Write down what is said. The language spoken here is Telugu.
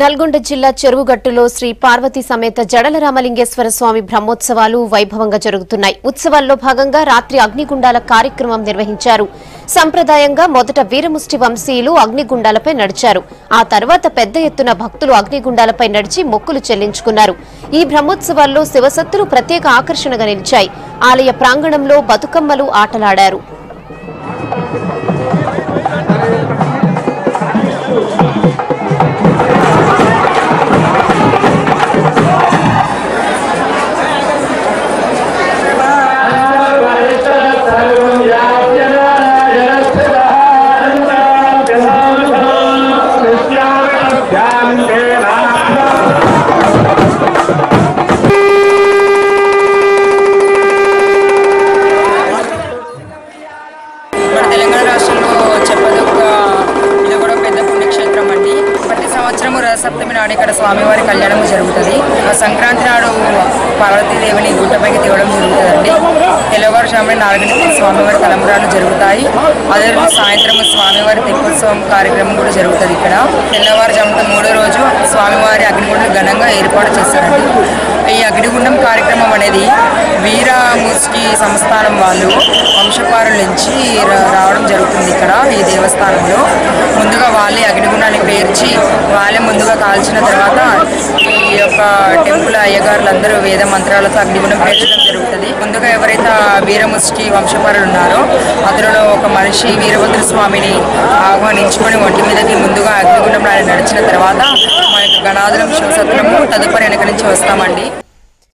నల్గొండ జిల్లా చెరువుగట్టులో శ్రీ పార్వతీ సమేత జడల రామలింగేశ్వర స్వామి బ్రహ్మోత్సవాలు వైభవంగా జరుగుతున్నాయి. ఉత్సవాల్లో భాగంగా రాత్రి అగ్నిగుండాల కార్యక్రమం నిర్వహించారు. సంప్రదాయంగా మొదట వీరముష్టి వంశీయులు అగ్నిగుండాలపై నడిచారు. ఆ తర్వాత పెద్ద ఎత్తున భక్తులు అగ్నిగుండాలపై నడిచి మొక్కులు చెల్లించుకున్నారు. ఈ బ్రహ్మోత్సవాల్లో శివసత్తులు ప్రత్యేక ఆకర్షణగా నిలిచాయి. ఆలయ ప్రాంగణంలో బతుకమ్మలు ఆటలాడారు. తెలంగాణ రాష్ట్రంలో చెప్పదొక్క ఇది కూడా పెద్ద పుణ్యక్షేత్రం అండి. ప్రతి సంవత్సరం రథసప్తమి నాడు ఇక్కడ స్వామివారి కళ్యాణం జరుగుతుంది. సంక్రాంతి నాడు పార్వతీదేవిని గుట్టపైకి తేవడం జరుగుతుందండి. తెల్లవారుజామున 4 గంటలకు స్వామివారి తలంబ్రాలు జరుగుతాయి. అదే రోజు సాయంత్రం స్వామివారి తెప్పోత్సవం కార్యక్రమం కూడా జరుగుతుంది. ఇక్కడ తెల్లవారుజామున 3వ రోజు స్వామివారి అగ్నిగుండం ఘనంగా ఏర్పాటు చేస్తారండి. ఈ అగ్నిగుండం కార్యక్రమం అనేది వీరముష్టి సంస్థానం వాళ్ళు వంశపారుల నుంచి రావడం జరుగుతుంది. ఇక్కడ ఈ దేవస్థానంలో ముందుగా వాళ్ళే అగ్నిగుండాన్ని పేర్చి వాళ్ళే ముందుగా కాల్చిన తర్వాత ఈ యొక్క టెంపుల్ అయ్యగారులందరూ వేద మంత్రాలతో అగ్నిగుండం పేర్చడం జరుగుతుంది. ముందుగా ఎవరైతే వీరముష్టి వంశపారులు ఉన్నారో అందులో ఒక మనిషి వీరభద్ర స్వామిని ఆహ్వానించుకొని ఒంటి మీదకి ముందుగా అగ్నిగుండంలో నడిచిన తర్వాత మా యొక్క గణాదులం శివసత్రము తదుపరి వెనక నుంచి వస్తామండి.